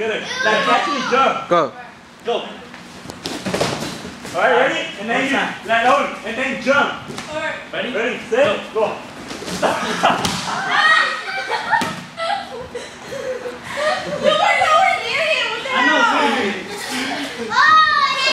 Get it. Like catch and jump. Go. Go. Alright, ready? And then you, like hold, and then jump. Alright. Ready, set, go.